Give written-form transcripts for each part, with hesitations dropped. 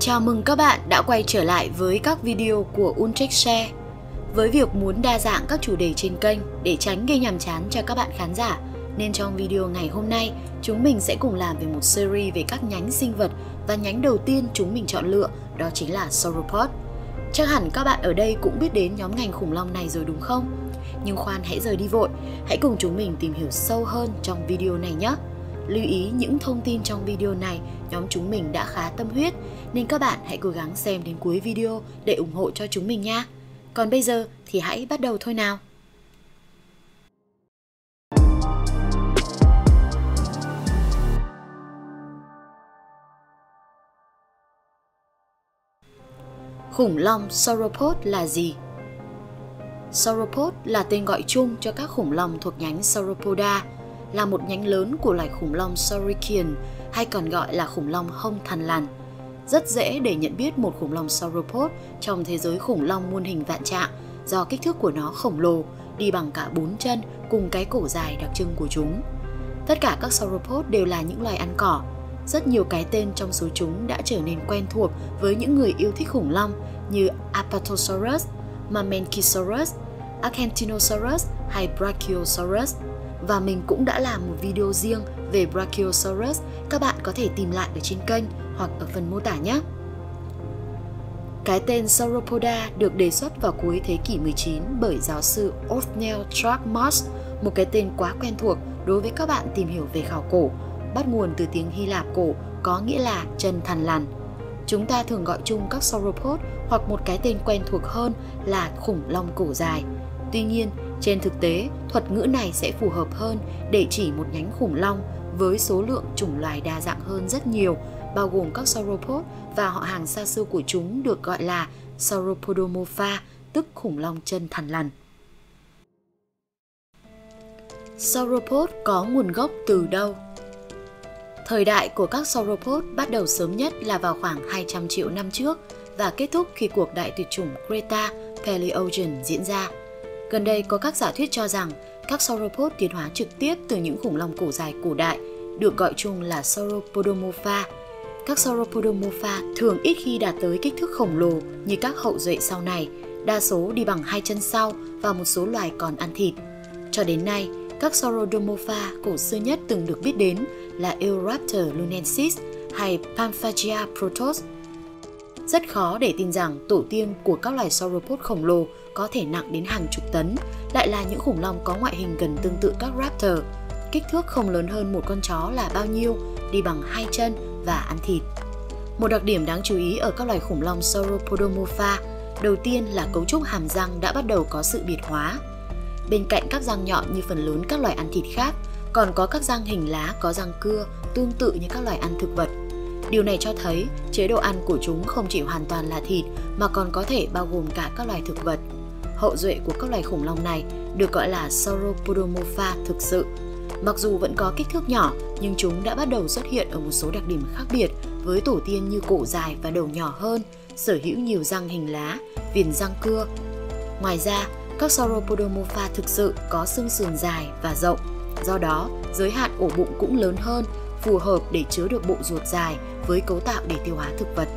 Chào mừng các bạn đã quay trở lại với các video của Uncheckshare. Với việc muốn đa dạng các chủ đề trên kênh để tránh gây nhàm chán cho các bạn khán giả, nên trong video ngày hôm nay, chúng mình sẽ cùng làm về một series về các nhánh sinh vật, và nhánh đầu tiên chúng mình chọn lựa đó chính là Sauropod. Chắc hẳn các bạn ở đây cũng biết đến nhóm ngành khủng long này rồi đúng không? Nhưng khoan hãy rời đi vội, hãy cùng chúng mình tìm hiểu sâu hơn trong video này nhé. Lưu ý những thông tin trong video này nhóm chúng mình đã khá tâm huyết, nên các bạn hãy cố gắng xem đến cuối video để ủng hộ cho chúng mình nha. Còn bây giờ thì hãy bắt đầu thôi nào. Khủng long Sauropod là gì? Sauropod là tên gọi chung cho các khủng long thuộc nhánh Sauropoda, là một nhánh lớn của loài khủng long Saurichian, hay còn gọi là khủng long hông thằn lằn. Rất dễ để nhận biết một khủng long Sauropod trong thế giới khủng long muôn hình vạn trạng do kích thước của nó khổng lồ, đi bằng cả 4 chân cùng cái cổ dài đặc trưng của chúng. Tất cả các Sauropod đều là những loài ăn cỏ. Rất nhiều cái tên trong số chúng đã trở nên quen thuộc với những người yêu thích khủng long như Apatosaurus, Mamenchisaurus, Acantinosaurus hay Brachiosaurus. Và mình cũng đã làm một video riêng về Brachiosaurus, các bạn có thể tìm lại ở trên kênh hoặc ở phần mô tả nhé. Cái tên Sauropoda được đề xuất vào cuối thế kỷ 19 bởi giáo sư Othniel Tragmos, một cái tên quá quen thuộc đối với các bạn tìm hiểu về khảo cổ, bắt nguồn từ tiếng Hy Lạp cổ có nghĩa là chân thằn lằn. Chúng ta thường gọi chung các Sauropod hoặc một cái tên quen thuộc hơn là khủng long cổ dài. Tuy nhiên, trên thực tế, thuật ngữ này sẽ phù hợp hơn để chỉ một nhánh khủng long với số lượng chủng loài đa dạng hơn rất nhiều, bao gồm các Sauropod và họ hàng xa xưa của chúng được gọi là Sauropodomorpha, tức khủng long chân thằn lằn. Sauropod có nguồn gốc từ đâu? Thời đại của các Sauropod bắt đầu sớm nhất là vào khoảng 200 triệu năm trước và kết thúc khi cuộc đại tuyệt chủng Creta-Paleogen diễn ra. Gần đây có các giả thuyết cho rằng các Sauropod tiến hóa trực tiếp từ những khủng long cổ dài cổ đại, được gọi chung là Sauropodomorpha. Các Sauropodomorpha thường ít khi đạt tới kích thước khổng lồ như các hậu duệ sau này, đa số đi bằng hai chân sau và một số loài còn ăn thịt. Cho đến nay, các Sauropodomorpha cổ xưa nhất từng được biết đến là Eoraptor lunensis hay Pamphagia protos. Rất khó để tin rằng tổ tiên của các loài Sauropod khổng lồ có thể nặng đến hàng chục tấn, lại là những khủng long có ngoại hình gần tương tự các raptor. Kích thước không lớn hơn một con chó là bao nhiêu, đi bằng hai chân và ăn thịt. Một đặc điểm đáng chú ý ở các loài khủng long Sauropodomorpha, đầu tiên là cấu trúc hàm răng đã bắt đầu có sự biệt hóa. Bên cạnh các răng nhọn như phần lớn các loài ăn thịt khác, còn có các răng hình lá có răng cưa tương tự như các loài ăn thực vật. Điều này cho thấy chế độ ăn của chúng không chỉ hoàn toàn là thịt mà còn có thể bao gồm cả các loài thực vật. Hậu duệ của các loài khủng long này được gọi là Sauropodomorpha thực sự. Mặc dù vẫn có kích thước nhỏ, nhưng chúng đã bắt đầu xuất hiện ở một số đặc điểm khác biệt với tổ tiên như cổ dài và đầu nhỏ hơn, sở hữu nhiều răng hình lá, viền răng cưa. Ngoài ra, các Sauropodomorpha thực sự có xương sườn dài và rộng, do đó giới hạn ổ bụng cũng lớn hơn, phù hợp để chứa được bộ ruột dài với cấu tạo để tiêu hóa thực vật.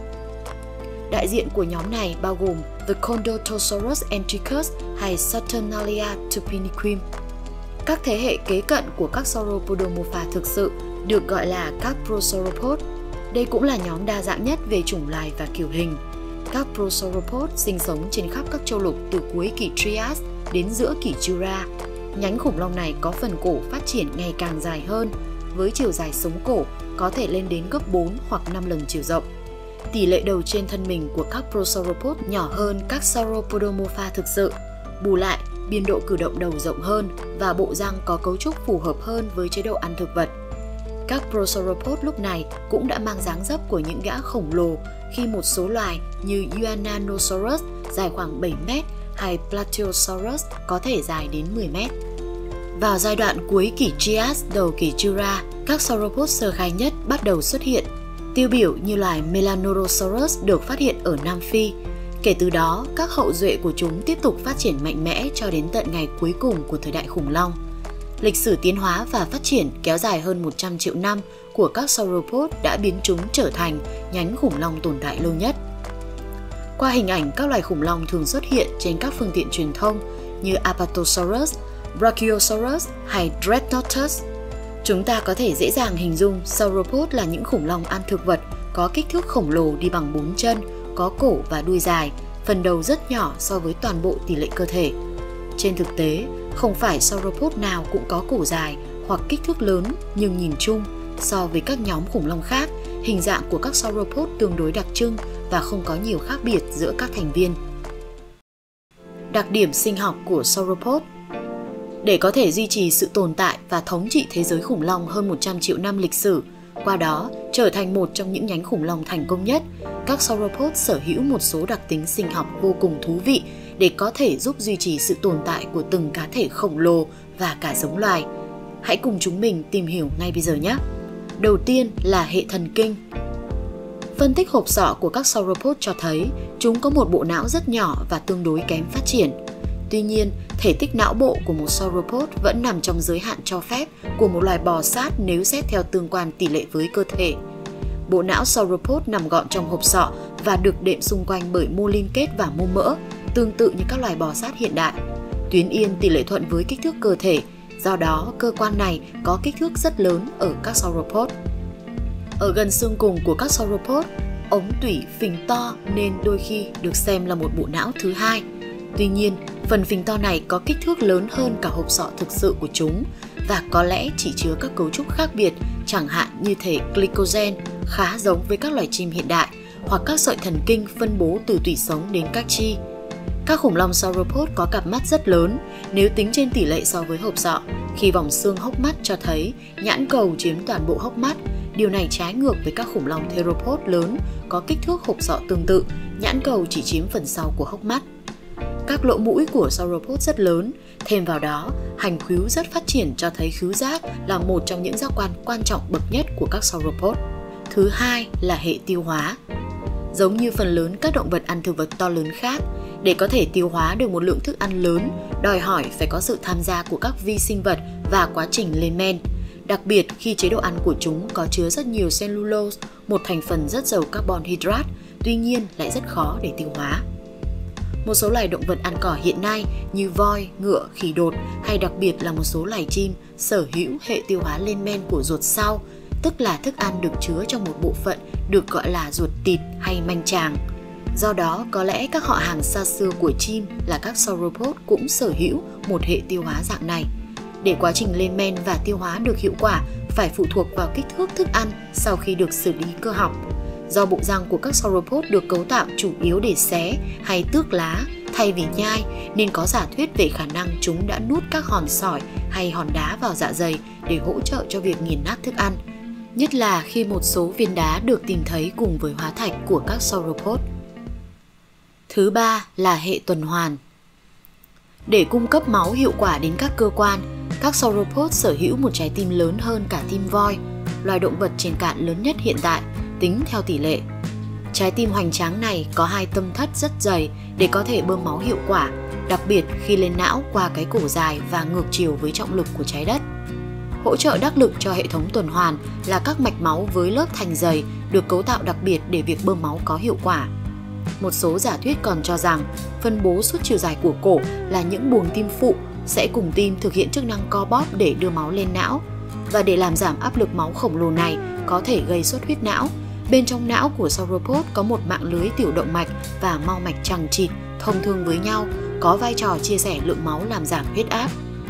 Đại diện của nhóm này bao gồm The Condortosaurus antiquus hay Saturnalia tupiniquim. Các thế hệ kế cận của các Sauropodomorpha thực sự được gọi là các Prosauropod. Đây cũng là nhóm đa dạng nhất về chủng loài và kiểu hình. Các Prosauropod sinh sống trên khắp các châu lục từ cuối kỷ Trias đến giữa kỷ Jura. Nhánh khủng long này có phần cổ phát triển ngày càng dài hơn, với chiều dài sống cổ có thể lên đến gấp 4 hoặc 5 lần chiều rộng. Tỷ lệ đầu trên thân mình của các Prosauropod nhỏ hơn các Sauropodomorpha thực sự. Bù lại, biên độ cử động đầu rộng hơn và bộ răng có cấu trúc phù hợp hơn với chế độ ăn thực vật. Các Prosauropod lúc này cũng đã mang dáng dấp của những gã khổng lồ, khi một số loài như Yuannanosaurus dài khoảng 7 m hay Plateosaurus có thể dài đến 10 m. Vào giai đoạn cuối kỷ Trias đầu kỷ Jura, các Sauropod sơ khai nhất bắt đầu xuất hiện. Tiêu biểu như loài Melanorosaurus được phát hiện ở Nam Phi. Kể từ đó, các hậu duệ của chúng tiếp tục phát triển mạnh mẽ cho đến tận ngày cuối cùng của thời đại khủng long. Lịch sử tiến hóa và phát triển kéo dài hơn 100 triệu năm của các sauropod đã biến chúng trở thành nhánh khủng long tồn tại lâu nhất. Qua hình ảnh các loài khủng long thường xuất hiện trên các phương tiện truyền thông như Apatosaurus, Brachiosaurus hay Dreadnoughtus, chúng ta có thể dễ dàng hình dung sauropod là những khủng long ăn thực vật có kích thước khổng lồ đi bằng 4 chân, có cổ và đuôi dài, phần đầu rất nhỏ so với toàn bộ tỷ lệ cơ thể. Trên thực tế, không phải sauropod nào cũng có cổ dài hoặc kích thước lớn, nhưng nhìn chung, so với các nhóm khủng long khác, hình dạng của các sauropod tương đối đặc trưng và không có nhiều khác biệt giữa các thành viên. Đặc điểm sinh học của sauropod. Để có thể duy trì sự tồn tại và thống trị thế giới khủng long hơn 100 triệu năm lịch sử, qua đó trở thành một trong những nhánh khủng long thành công nhất, các sauropod sở hữu một số đặc tính sinh học vô cùng thú vị để có thể giúp duy trì sự tồn tại của từng cá thể khổng lồ và cả giống loài. Hãy cùng chúng mình tìm hiểu ngay bây giờ nhé! Đầu tiên là hệ thần kinh. Phân tích hộp sọ của các sauropod cho thấy chúng có một bộ não rất nhỏ và tương đối kém phát triển. Tuy nhiên, thể tích não bộ của một sauropod vẫn nằm trong giới hạn cho phép của một loài bò sát nếu xét theo tương quan tỷ lệ với cơ thể. Bộ não sauropod nằm gọn trong hộp sọ và được đệm xung quanh bởi mô liên kết và mô mỡ, tương tự như các loài bò sát hiện đại. Tuyến yên tỷ lệ thuận với kích thước cơ thể, do đó cơ quan này có kích thước rất lớn ở các sauropod. Ở gần xương cùng của các sauropod, ống tủy phình to nên đôi khi được xem là một bộ não thứ hai. Tuy nhiên, phần phình to này có kích thước lớn hơn cả hộp sọ thực sự của chúng và có lẽ chỉ chứa các cấu trúc khác biệt, chẳng hạn như thể glycogen khá giống với các loài chim hiện đại hoặc các sợi thần kinh phân bố từ tủy sống đến các chi. Các khủng long sauropod có cặp mắt rất lớn nếu tính trên tỷ lệ so với hộp sọ, khi vòng xương hốc mắt cho thấy nhãn cầu chiếm toàn bộ hốc mắt. Điều này trái ngược với các khủng long theropod lớn có kích thước hộp sọ tương tự, nhãn cầu chỉ chiếm phần sau của hốc mắt. Các lỗ mũi của sauropod rất lớn, thêm vào đó, hành khứu rất phát triển cho thấy khứu giác là một trong những giác quan quan trọng bậc nhất của các sauropod. Thứ hai là hệ tiêu hóa. Giống như phần lớn các động vật ăn thực vật to lớn khác, để có thể tiêu hóa được một lượng thức ăn lớn, đòi hỏi phải có sự tham gia của các vi sinh vật và quá trình lên men. Đặc biệt khi chế độ ăn của chúng có chứa rất nhiều cellulose, một thành phần rất giàu carbon hydrate, tuy nhiên lại rất khó để tiêu hóa. Một số loài động vật ăn cỏ hiện nay như voi, ngựa, khỉ đột hay đặc biệt là một số loài chim sở hữu hệ tiêu hóa lên men của ruột sau, tức là thức ăn được chứa trong một bộ phận được gọi là ruột thịt hay manh tràng. Do đó, có lẽ các họ hàng xa xưa của chim là các sauropod cũng sở hữu một hệ tiêu hóa dạng này. Để quá trình lên men và tiêu hóa được hiệu quả phải phụ thuộc vào kích thước thức ăn sau khi được xử lý cơ học. Do bộ răng của các sauropod được cấu tạo chủ yếu để xé hay tước lá thay vì nhai, nên có giả thuyết về khả năng chúng đã nuốt các hòn sỏi hay hòn đá vào dạ dày để hỗ trợ cho việc nghiền nát thức ăn, nhất là khi một số viên đá được tìm thấy cùng với hóa thạch của các sauropod. Thứ ba là hệ tuần hoàn. Để cung cấp máu hiệu quả đến các cơ quan, các sauropod sở hữu một trái tim lớn hơn cả tim voi, loài động vật trên cạn lớn nhất hiện tại, tính theo tỷ lệ. Trái tim hoành tráng này có hai tâm thất rất dày để có thể bơm máu hiệu quả, đặc biệt khi lên não qua cái cổ dài và ngược chiều với trọng lực của trái đất. Hỗ trợ đắc lực cho hệ thống tuần hoàn là các mạch máu với lớp thành dày được cấu tạo đặc biệt để việc bơm máu có hiệu quả. Một số giả thuyết còn cho rằng phân bố suốt chiều dài của cổ là những buồng tim phụ sẽ cùng tim thực hiện chức năng co bóp để đưa máu lên não. Và để làm giảm áp lực máu khổng lồ này có thể gây xuất huyết não, bên trong não của sauropod có một mạng lưới tiểu động mạch và mao mạch chằng chịt thông thương với nhau, có vai trò chia sẻ lượng máu làm giảm huyết áp.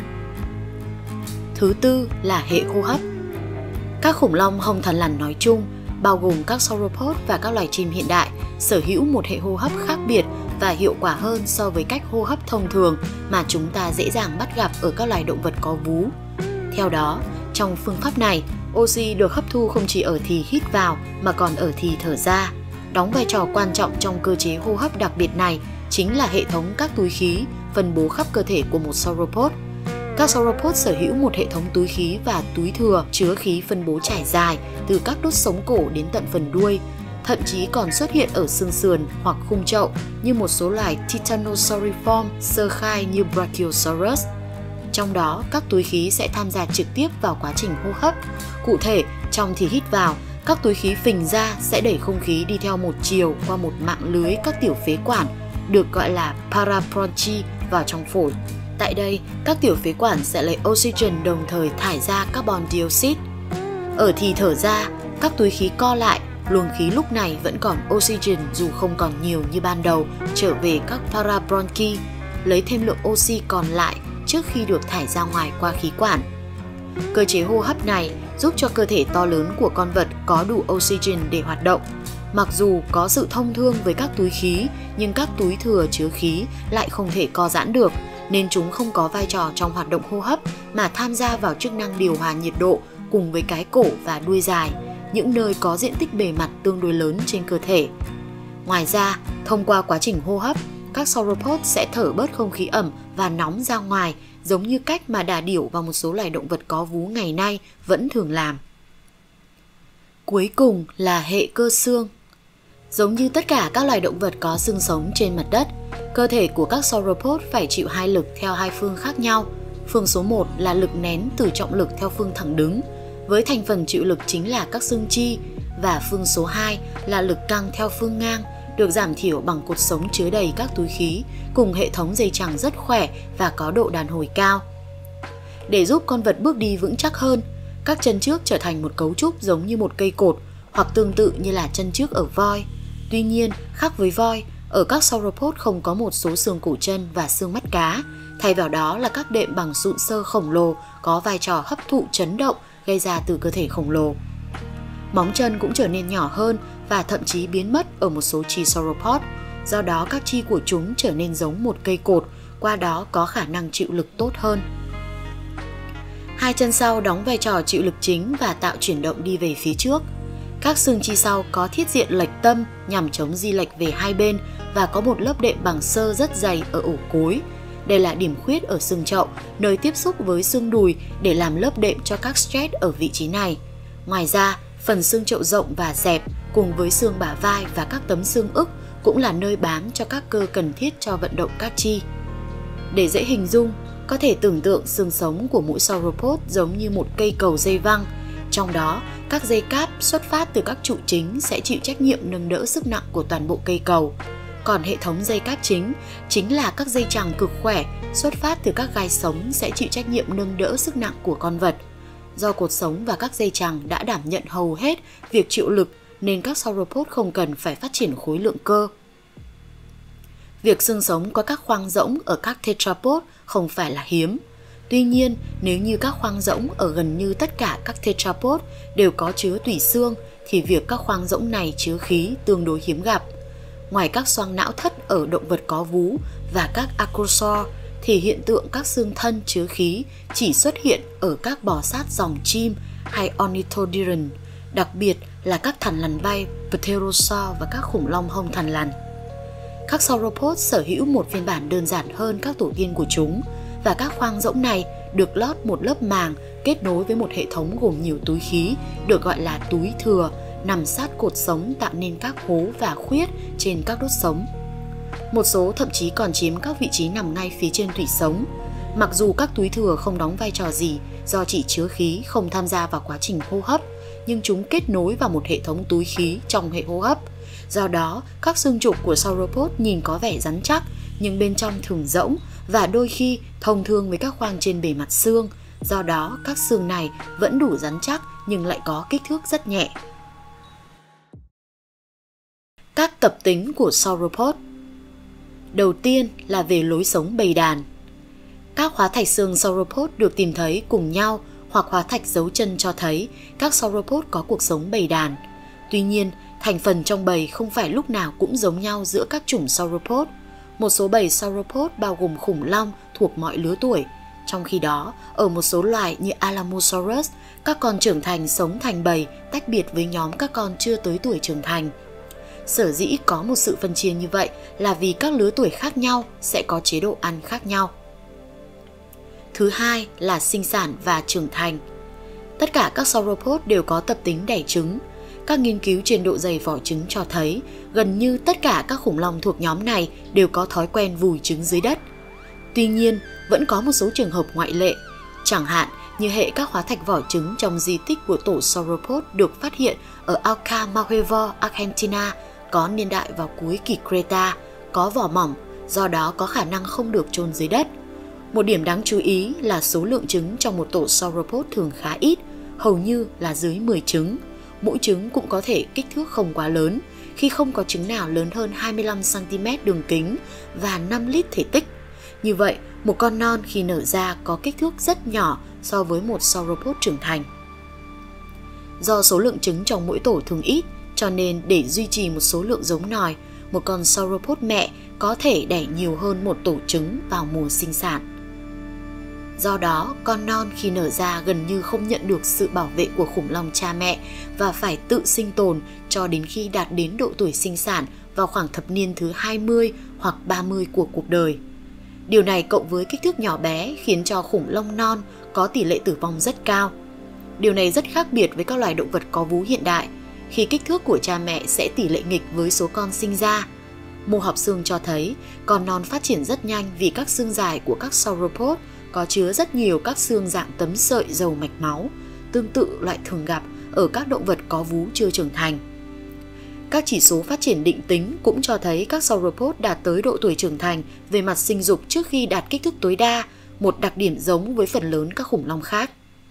Thứ tư là hệ hô hấp. Các khủng long hông thằn lằn nói chung, bao gồm các sauropod và các loài chim hiện đại, sở hữu một hệ hô hấp khác biệt và hiệu quả hơn so với cách hô hấp thông thường mà chúng ta dễ dàng bắt gặp ở các loài động vật có vú. Theo đó, trong phương pháp này, oxy được hấp thu không chỉ ở thì hít vào mà còn ở thì thở ra. Đóng vai trò quan trọng trong cơ chế hô hấp đặc biệt này chính là hệ thống các túi khí phân bố khắp cơ thể của một sauropod. Các sauropod sở hữu một hệ thống túi khí và túi thừa chứa khí phân bố trải dài từ các đốt sống cổ đến tận phần đuôi, thậm chí còn xuất hiện ở xương sườn hoặc khung chậu như một số loài Titanosauriform sơ khai như Brachiosaurus. Trong đó, các túi khí sẽ tham gia trực tiếp vào quá trình hô hấp, Cụ thể, trong thì hít vào, các túi khí phình ra sẽ đẩy không khí đi theo một chiều qua một mạng lưới các tiểu phế quản, được gọi là parabronchi, vào trong phổi. Tại đây, các tiểu phế quản sẽ lấy oxygen đồng thời thải ra carbon dioxide. Ở thì thở ra, các túi khí co lại, luồng khí lúc này vẫn còn oxygen dù không còn nhiều như ban đầu trở về các parabronchi, lấy thêm lượng oxy còn lại trước khi được thải ra ngoài qua khí quản. Cơ chế hô hấp này giúp cho cơ thể to lớn của con vật có đủ oxygen để hoạt động. Mặc dù có sự thông thương với các túi khí, nhưng các túi thừa chứa khí lại không thể co giãn được, nên chúng không có vai trò trong hoạt động hô hấp mà tham gia vào chức năng điều hòa nhiệt độ cùng với cái cổ và đuôi dài, những nơi có diện tích bề mặt tương đối lớn trên cơ thể. Ngoài ra, thông qua quá trình hô hấp, các sauropod sẽ thở bớt không khí ẩm và nóng ra ngoài, giống như cách mà đà điểu và một số loài động vật có vú ngày nay vẫn thường làm. Cuối cùng là hệ cơ xương. Giống như tất cả các loài động vật có xương sống trên mặt đất, cơ thể của các sauropod phải chịu hai lực theo hai phương khác nhau. Phương số 1 là lực nén từ trọng lực theo phương thẳng đứng, với thành phần chịu lực chính là các xương chi, và phương số 2 là lực căng theo phương ngang, được giảm thiểu bằng cột sống chứa đầy các túi khí, cùng hệ thống dây chằng rất khỏe và có độ đàn hồi cao. Để giúp con vật bước đi vững chắc hơn, các chân trước trở thành một cấu trúc giống như một cây cột, hoặc tương tự như là chân trước ở voi. Tuy nhiên, khác với voi, ở các sauropod không có một số xương cổ chân và xương mắt cá, thay vào đó là các đệm bằng sụn xơ khổng lồ có vai trò hấp thụ chấn động gây ra từ cơ thể khổng lồ. Móng chân cũng trở nên nhỏ hơn và thậm chí biến mất ở một số chi sauropod, do đó các chi của chúng trở nên giống một cây cột, qua đó có khả năng chịu lực tốt hơn. Hai chân sau đóng vai trò chịu lực chính và tạo chuyển động đi về phía trước. Các xương chi sau có thiết diện lệch tâm nhằm chống di lệch về hai bên và có một lớp đệm bằng xơ rất dày ở ổ cối. Đây là điểm khuyết ở xương chậu, nơi tiếp xúc với xương đùi để làm lớp đệm cho các stretch ở vị trí này. Ngoài ra, phần xương chậu rộng và dẹp cùng với xương bả vai và các tấm xương ức cũng là nơi bám cho các cơ cần thiết cho vận động các chi. Để dễ hình dung, có thể tưởng tượng xương sống của mỗi sauropod giống như một cây cầu dây văng. Trong đó, các dây cáp xuất phát từ các trụ chính sẽ chịu trách nhiệm nâng đỡ sức nặng của toàn bộ cây cầu. Còn hệ thống dây cáp chính là các dây chằng cực khỏe xuất phát từ các gai sống sẽ chịu trách nhiệm nâng đỡ sức nặng của con vật. Do cột sống và các dây chằng đã đảm nhận hầu hết việc chịu lực nên các sauropod không cần phải phát triển khối lượng cơ. Việc xương sống có các khoang rỗng ở các tetrapod không phải là hiếm. Tuy nhiên, nếu như các khoang rỗng ở gần như tất cả các tetrapod đều có chứa tủy xương thì việc các khoang rỗng này chứa khí tương đối hiếm gặp. Ngoài các xoang não thất ở động vật có vú và các acrosaur thì hiện tượng các xương thân chứa khí chỉ xuất hiện ở các bò sát dòng chim hay ornithodyrn, đặc biệt là các thằn lằn bay pterosaur và các khủng long hông thằn lằn. Các sauropod sở hữu một phiên bản đơn giản hơn các tổ tiên của chúng, và các khoang rỗng này được lót một lớp màng kết nối với một hệ thống gồm nhiều túi khí được gọi là túi thừa nằm sát cột sống tạo nên các hố và khuyết trên các đốt sống. Một số thậm chí còn chiếm các vị trí nằm ngay phía trên tủy sống. Mặc dù các túi thừa không đóng vai trò gì do chỉ chứa khí không tham gia vào quá trình hô hấp, nhưng chúng kết nối vào một hệ thống túi khí trong hệ hô hấp. Do đó, các xương trục của sauropod nhìn có vẻ rắn chắc, nhưng bên trong thường rỗng và đôi khi thông thương với các khoang trên bề mặt xương. Do đó, các xương này vẫn đủ rắn chắc nhưng lại có kích thước rất nhẹ. Các tập tính của sauropod. Đầu tiên là về lối sống bầy đàn. Các hóa thạch xương sauropod được tìm thấy cùng nhau hoặc hóa thạch dấu chân cho thấy các sauropod có cuộc sống bầy đàn. Tuy nhiên, thành phần trong bầy không phải lúc nào cũng giống nhau giữa các chủng sauropod. Một số bầy sauropod bao gồm khủng long thuộc mọi lứa tuổi. Trong khi đó, ở một số loài như Alamosaurus, các con trưởng thành sống thành bầy tách biệt với nhóm các con chưa tới tuổi trưởng thành. Sở dĩ có một sự phân chia như vậy là vì các lứa tuổi khác nhau sẽ có chế độ ăn khác nhau. Thứ hai là sinh sản và trưởng thành. Tất cả các sauropod đều có tập tính đẻ trứng. Các nghiên cứu trên độ dày vỏ trứng cho thấy gần như tất cả các khủng long thuộc nhóm này đều có thói quen vùi trứng dưới đất. Tuy nhiên, vẫn có một số trường hợp ngoại lệ. Chẳng hạn, như hệ các hóa thạch vỏ trứng trong di tích của tổ Sauropod được phát hiện ở Alcamahuevo, Argentina, có niên đại vào cuối kỳ Creta, có vỏ mỏng, do đó có khả năng không được chôn dưới đất. Một điểm đáng chú ý là số lượng trứng trong một tổ Sauropod thường khá ít, hầu như là dưới 10 trứng. Mỗi trứng cũng có thể kích thước không quá lớn, khi không có trứng nào lớn hơn 25 cm đường kính và 5 lít thể tích. Như vậy, một con non khi nở ra có kích thước rất nhỏ so với một Sauropod trưởng thành. Do số lượng trứng trong mỗi tổ thường ít, cho nên để duy trì một số lượng giống nòi, một con Sauropod mẹ có thể đẻ nhiều hơn một tổ trứng vào mùa sinh sản. Do đó, con non khi nở ra gần như không nhận được sự bảo vệ của khủng long cha mẹ và phải tự sinh tồn cho đến khi đạt đến độ tuổi sinh sản vào khoảng thập niên thứ 20 hoặc 30 của cuộc đời. Điều này cộng với kích thước nhỏ bé khiến cho khủng long non có tỷ lệ tử vong rất cao. Điều này rất khác biệt với các loài động vật có vú hiện đại, khi kích thước của cha mẹ sẽ tỷ lệ nghịch với số con sinh ra. Mô học xương cho thấy con non phát triển rất nhanh vì các xương dài của các Sauropod có chứa rất nhiều các xương dạng tấm sợi dầu mạch máu, tương tự loại thường gặp ở các động vật có vú chưa trưởng thành. Các chỉ số phát triển định tính cũng cho thấy các Sauropod đạt tới độ tuổi trưởng thành về mặt sinh dục trước khi đạt kích thước tối đa, một đặc điểm giống với phần lớn các khủng long khác.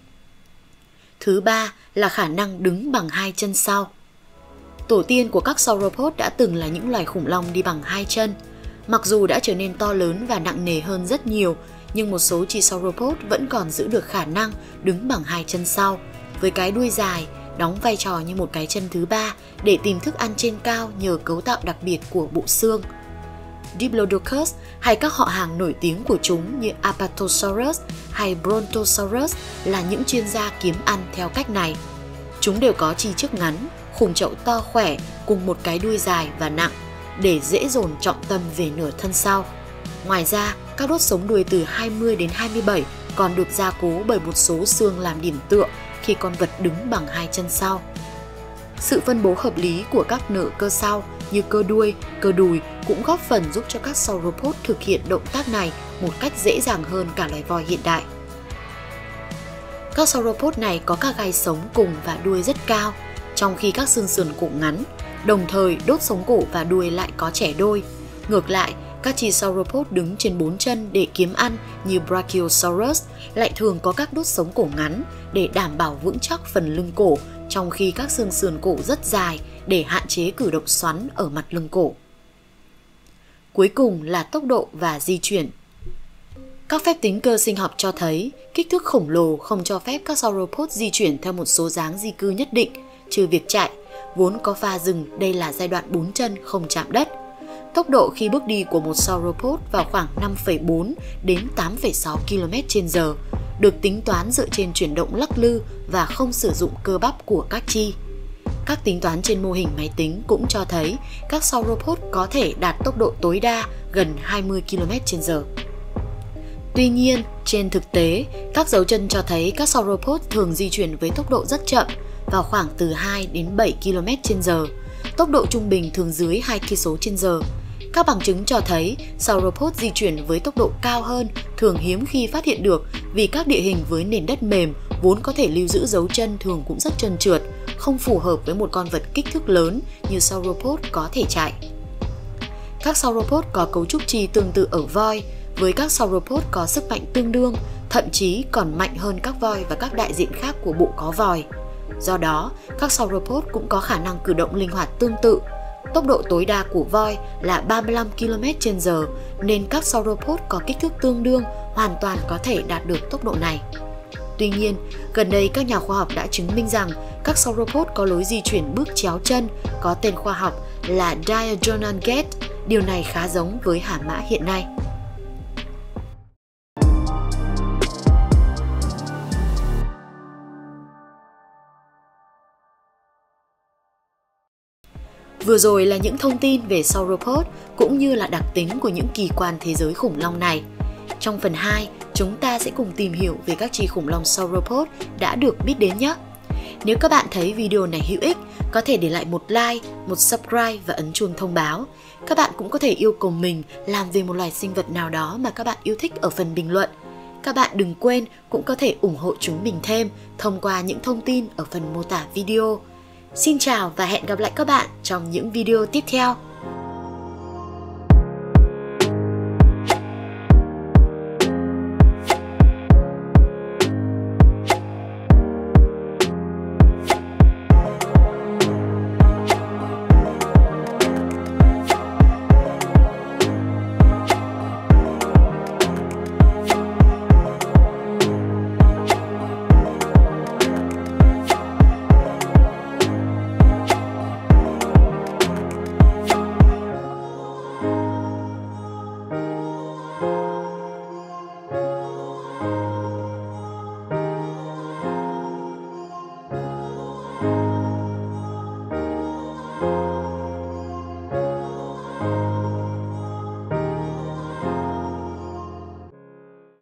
Thứ ba là khả năng đứng bằng hai chân sau. Tổ tiên của các Sauropod đã từng là những loài khủng long đi bằng hai chân. Mặc dù đã trở nên to lớn và nặng nề hơn rất nhiều, nhưng một số chi Sauropod vẫn còn giữ được khả năng đứng bằng hai chân sau, với cái đuôi dài, đóng vai trò như một cái chân thứ ba để tìm thức ăn trên cao nhờ cấu tạo đặc biệt của bộ xương. Diplodocus hay các họ hàng nổi tiếng của chúng như Apatosaurus hay Brontosaurus là những chuyên gia kiếm ăn theo cách này. Chúng đều có chi trước ngắn, khung chậu to khỏe cùng một cái đuôi dài và nặng để dễ dồn trọng tâm về nửa thân sau. Ngoài ra, các đốt sống đuôi từ 20 đến 27 còn được gia cố bởi một số xương làm điểm tựa khi con vật đứng bằng hai chân sau. Sự phân bố hợp lý của các nở cơ sau như cơ đuôi, cơ đùi cũng góp phần giúp cho các Sauropod thực hiện động tác này một cách dễ dàng hơn cả loài voi hiện đại. Các Sauropod này có các gai sống cùng và đuôi rất cao, trong khi các xương sườn cổ ngắn, đồng thời đốt sống cổ và đuôi lại có chẻ đôi. Ngược lại, các chi Sauropod đứng trên 4 chân để kiếm ăn như Brachiosaurus lại thường có các đốt sống cổ ngắn để đảm bảo vững chắc phần lưng cổ, trong khi các xương sườn cổ rất dài để hạn chế cử động xoắn ở mặt lưng cổ. Cuối cùng là tốc độ và di chuyển. Các phép tính cơ sinh học cho thấy kích thước khổng lồ không cho phép các Sauropod di chuyển theo một số dáng di cư nhất định, trừ việc chạy, vốn có pha dừng, đây là giai đoạn 4 chân không chạm đất. Tốc độ khi bước đi của một Sauropod vào khoảng 5,4 đến 8,6 km/h, được tính toán dựa trên chuyển động lắc lư và không sử dụng cơ bắp của các chi. Các tính toán trên mô hình máy tính cũng cho thấy các Sauropod có thể đạt tốc độ tối đa gần 20 km/h. Tuy nhiên, trên thực tế, các dấu chân cho thấy các Sauropod thường di chuyển với tốc độ rất chậm, vào khoảng từ 2 đến 7 km/h. Tốc độ trung bình thường dưới 2 km/h. Các bằng chứng cho thấy Sauropod di chuyển với tốc độ cao hơn thường hiếm khi phát hiện được vì các địa hình với nền đất mềm vốn có thể lưu giữ dấu chân thường cũng rất trơn trượt, không phù hợp với một con vật kích thước lớn như Sauropod có thể chạy. Các Sauropod có cấu trúc chi tương tự ở voi, với các Sauropod có sức mạnh tương đương, thậm chí còn mạnh hơn các voi và các đại diện khác của bộ có vòi. Do đó, các Sauropod cũng có khả năng cử động linh hoạt tương tự. Tốc độ tối đa của voi là 35 km/h nên các Sauropod có kích thước tương đương hoàn toàn có thể đạt được tốc độ này. Tuy nhiên, gần đây các nhà khoa học đã chứng minh rằng các Sauropod có lối di chuyển bước chéo chân có tên khoa học là Diagonal Gait. Điều này khá giống với hả mã hiện nay. Vừa rồi là những thông tin về Sauropod cũng như là đặc tính của những kỳ quan thế giới khủng long này. Trong phần 2, chúng ta sẽ cùng tìm hiểu về các chi khủng long Sauropod đã được biết đến nhé. Nếu các bạn thấy video này hữu ích, có thể để lại một like, một subscribe và ấn chuông thông báo. Các bạn cũng có thể yêu cầu mình làm về một loài sinh vật nào đó mà các bạn yêu thích ở phần bình luận. các bạn đừng quên cũng có thể ủng hộ chúng mình thêm thông qua những thông tin ở phần mô tả video. Xin chào và hẹn gặp lại các bạn trong những video tiếp theo.